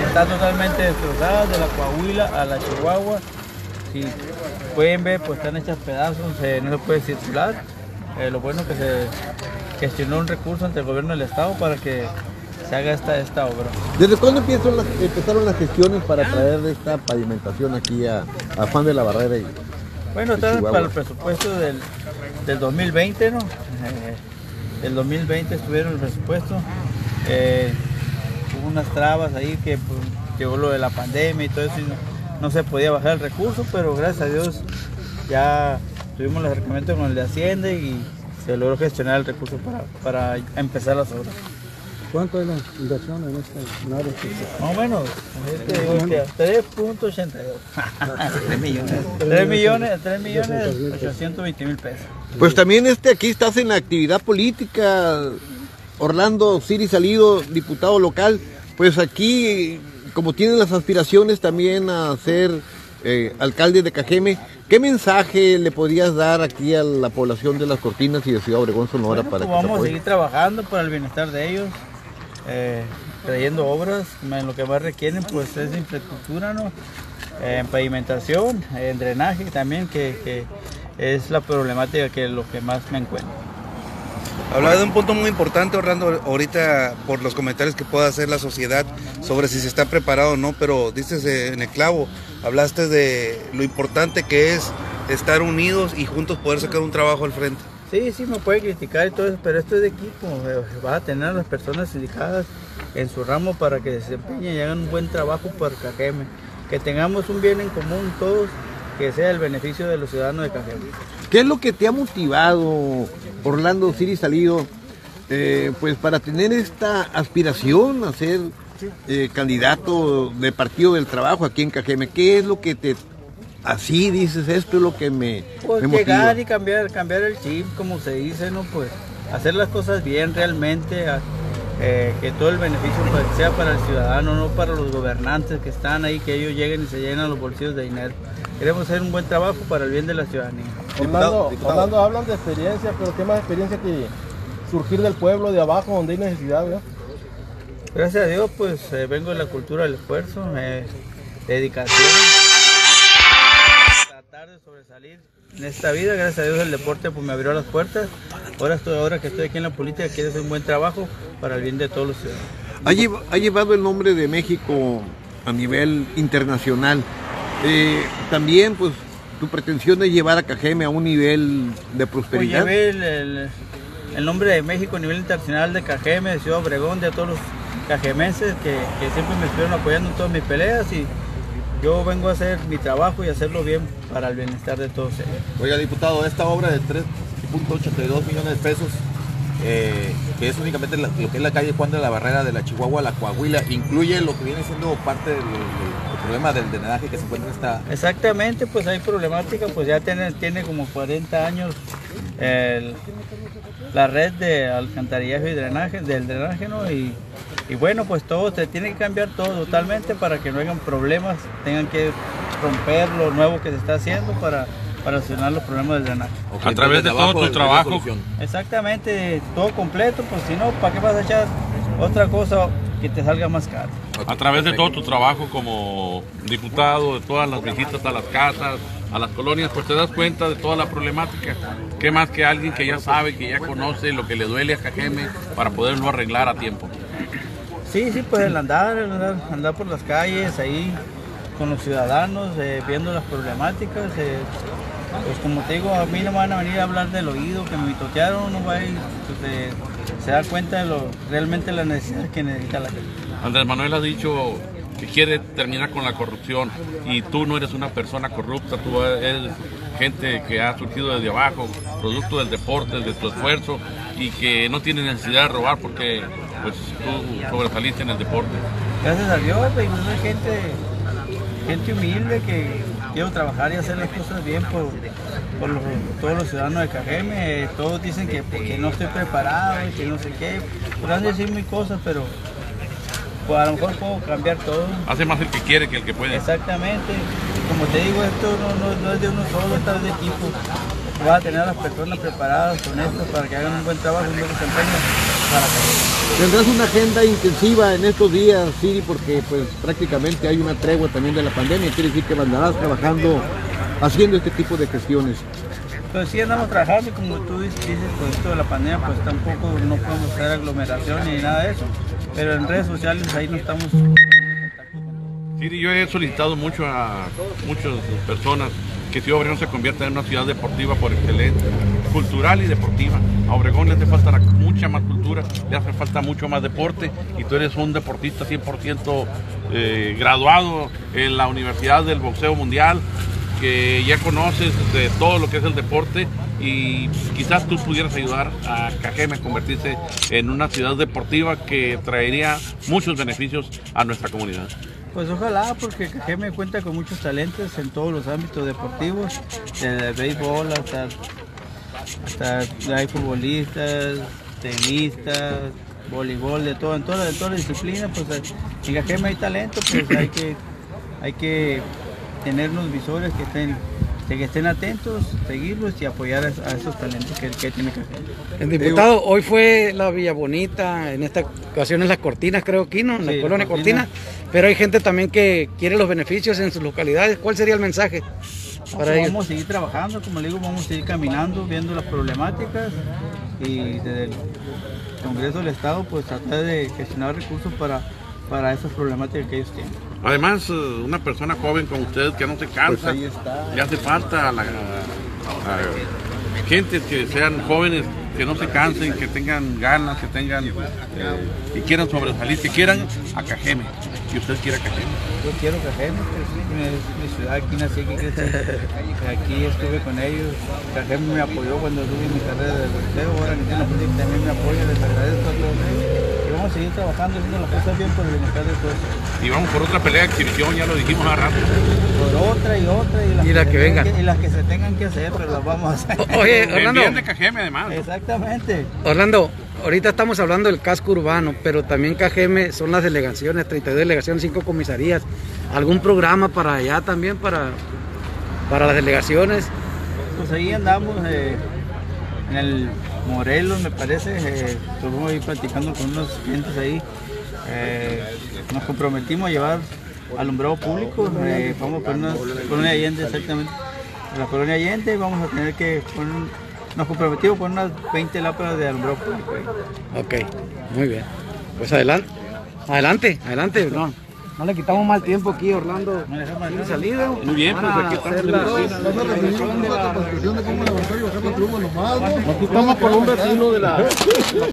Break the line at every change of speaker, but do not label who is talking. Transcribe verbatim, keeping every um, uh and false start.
está totalmente destrozada, de la Coahuila a la Chihuahua. Si pueden ver, pues están hechas pedazos, eh, no se puede circular. Eh, lo bueno que se gestionó un recurso ante el gobierno del estado para que se haga esta, esta obra.
¿Desde cuándo empezaron las, empezaron las gestiones para traer esta pavimentación aquí a, a Juan de la Barrera? Y,
bueno, está para el presupuesto del, del dos mil veinte, ¿no? Eh, el dos mil veinte estuvieron el presupuesto. Eh, hubo unas trabas ahí que pues, llegó lo de la pandemia y todo eso, y no, no se podía bajar el recurso, pero gracias a Dios ya tuvimos el acercamiento con el de Hacienda y se logró gestionar el recurso para, para empezar las obras.
¿Cuánto es la inversión en esta nave?
Más o menos, este, tres punto ochenta y dos. tres millones. tres millones, tres millones ochocientos veinte mil pesos.
Pues también este aquí estás en la actividad política, Orlando Siri Salido, diputado local. Pues aquí, como tienen las aspiraciones también a ser eh, alcalde de Cajeme, ¿qué mensaje le podrías dar aquí a la población de Las Cortinas y de Ciudad Obregón, Sonora?
Bueno,
para
pues
que
vamos a seguir trabajando para el bienestar de ellos, eh, trayendo obras, en lo que más requieren pues es infraestructura, ¿no? Eh, en pavimentación, en drenaje también, que, que es la problemática que lo que más me encuentro.
Hablaba de un punto muy importante, Orlando, ahorita por los comentarios que pueda hacer la sociedad sobre si se está preparado o no, pero dices en el clavo, hablaste de lo importante que es estar unidos y juntos poder sacar un trabajo al frente.
Sí, sí, me puede criticar y todo eso, pero esto es de equipo. Vas a tener a las personas indicadas en su ramo para que se desempeñen y hagan un buen trabajo por Cajeme. Que tengamos un bien en común todos, que sea el beneficio de los ciudadanos de Cajeme.
¿Qué es lo que te ha motivado, Orlando Siri Salido, eh, pues para tener esta aspiración a ser eh, candidato del Partido del Trabajo aquí en Cajeme? ¿Qué es lo que te... Así dices, esto es lo que me,
pues
me
llegar
motiva?
Y cambiar, cambiar el chip, como se dice, ¿no? Pues hacer las cosas bien realmente, a, eh, que todo el beneficio pues, sea para el ciudadano, no para los gobernantes que están ahí, que ellos lleguen y se llenan los bolsillos de dinero. Queremos hacer un buen trabajo para el bien de la ciudadanía.
Orlando, Orlando, hablan de experiencia, pero ¿qué más experiencia que surgir del pueblo de abajo donde hay necesidad, ¿verdad?
Gracias a Dios, pues eh, vengo de la cultura del esfuerzo, eh, dedicación. De sobresalir en esta vida, gracias a Dios el deporte pues me abrió las puertas. Ahora estoy, ahora que estoy aquí en la política, quiero hacer un buen trabajo para el bien de todos los ciudadanos.
Ha, llev ha llevado el nombre de México a nivel internacional. Eh, también pues tu pretensión es llevar a Cajeme a un nivel de prosperidad.
Pues llevé el, el, el nombre de México a nivel internacional, de Cajeme, de Ciudad Obregón, de todos los cajemenses que, que siempre me estuvieron apoyando en todas mis peleas, y yo vengo a hacer mi trabajo y hacerlo bien para el bienestar de todos ellos.
Oiga, diputado, esta obra de tres punto ochenta y dos millones de pesos, eh, que es únicamente la, lo que es la calle Juan de la Barrera de la Chihuahua a la Coahuila, incluye lo que viene siendo parte del, del, del problema del drenaje que se encuentra en esta...
Exactamente, pues hay problemática, pues ya tiene, tiene como cuarenta años el, la red de alcantarillaje y drenaje, del drenaje, ¿no? Y, y bueno, pues todo, se tiene que cambiar todo totalmente para que no hayan problemas, tengan que romper lo nuevo que se está haciendo para, para solucionar los problemas del drenaje.
Okay, a través de todo tu trabajo.
Exactamente, todo completo, pues si no, ¿para qué vas a echar otra cosa que te salga más caro?
A través de todo tu trabajo como diputado, de todas las visitas a las casas, a las colonias, pues te das cuenta de toda la problemática. ¿Qué más que alguien que ya sabe, que ya conoce lo que le duele a Cajeme para poderlo arreglar a tiempo?
Sí, sí, pues el andar, el andar, andar por las calles, ahí con los ciudadanos, eh, viendo las problemáticas. Eh, pues como te digo, a mí no me van a venir a hablar del oído, que me mitotearon, no va a ir, pues, eh, se da cuenta de lo, realmente la necesidad que necesita la gente.
Andrés Manuel ha dicho que quiere terminar con la corrupción, y tú no eres una persona corrupta, tú eres gente que ha surgido desde abajo, producto del deporte, de tu esfuerzo, y que no tiene necesidad de robar porque pues tú sobresaliste en el deporte.
Gracias a Dios, pues, hay gente, gente humilde que quiero trabajar y hacer las cosas bien por, por los, todos los ciudadanos de Cajeme. Todos dicen que porque no estoy preparado y que no sé qué, podrán decir mil cosas, pero pues a lo mejor puedo cambiar todo.
Hace más el que quiere que el que puede.
Exactamente. Como te digo, esto no, no, no es de uno solo, esto es de equipo. Vas a tener a las personas preparadas, honestas, para que hagan un buen trabajo, un buen desempeño. para Cajeme.
Tendrás una agenda intensiva en estos días, Siri, porque pues prácticamente hay una tregua también de la pandemia, quiere decir que andarás trabajando, haciendo este tipo de gestiones.
Pues sí andamos trabajando, como tú dices, pues esto de la pandemia pues tampoco no podemos hacer aglomeración ni nada de eso, pero en redes sociales ahí no estamos.
Sí, yo he solicitado mucho a muchas personas que Ciudad Obregón se convierta en una ciudad deportiva por excelencia, cultural y deportiva. A Obregón le hace falta la, mucha más cultura, le hace falta mucho más deporte, y tú eres un deportista cien por ciento eh, graduado en la Universidad del Boxeo Mundial, que ya conoces de todo lo que es el deporte, y quizás tú pudieras ayudar a Cajeme a convertirse en una ciudad deportiva que traería muchos beneficios a nuestra comunidad.
Pues ojalá, porque Cajeme cuenta con muchos talentos en todos los ámbitos deportivos, desde el béisbol hasta, hasta hay futbolistas, tenistas, voleibol, de todo, en todas en toda la disciplina, pues en Cajeme hay talento, pues hay que, hay que tener unos visores que estén, que estén atentos, seguirlos y apoyar a, a esos talentos que, que tiene Cajeme.
El diputado, hoy fue la Villa Bonita, en esta ocasión es Las Cortinas, creo aquí, ¿no? En la
Sí,
colonia
Cortinas.
Cortinas, pero hay gente también que quiere los beneficios en sus localidades. ¿Cuál sería el mensaje para
Pues
ellos?
vamos a seguir trabajando, como le digo, vamos a seguir caminando, viendo las problemáticas, y desde el Congreso del Estado pues tratar de gestionar recursos para, para esas problemáticas que ellos tienen.
Además, eh, una persona joven como usted que no se cansa,
Pues ahí está.
le hace falta a la, a gente que sean jóvenes, que no se cansen, que tengan ganas, que tengan, eh, que quieran sobresalir, que quieran a Cajeme, que usted quiera Cajeme.
Yo quiero Cajeme, pues, es mi ciudad, aquí nací, aquí crecí, aquí estuve con ellos. Cajeme me apoyó cuando tuve mi carrera de boxeo, ahora que tiene la política también me apoya, les agradezco a todos ellos. Y vamos a seguir trabajando, haciendo las cosas bien por el bienestar de todos.
Y vamos por otra pelea de exhibición, ya lo dijimos hace rato.
Por otra y otra, y las,
Y las
se
que
tengan
vengan.
y las que se tengan que hacer, pero las vamos a hacer.
Oye,
En
Orlando,
bien de Cajeme además.
Exactamente.
Orlando, ahorita estamos hablando del casco urbano, pero también Cajeme son las delegaciones, treinta y dos delegaciones, cinco comisarías. ¿Algún programa para allá también, para, para las delegaciones?
Pues ahí andamos eh, en el Morelos, me parece, eh, estuvimos ahí platicando con unos clientes ahí. Eh, nos comprometimos a llevar alumbrado público, eh, vamos por una colonia Allende, exactamente, la colonia Allende, vamos a tener que poner, nos comprometimos por unas veinte lámparas de alumbrado público ahí.
Ok, muy bien. Pues adelante, adelante, adelante. No, no le quitamos mal tiempo aquí, Orlando. ¿Tiene salida?
Muy bien, pues aquí estamos en la esquina.
Aquí estamos con un vecino de la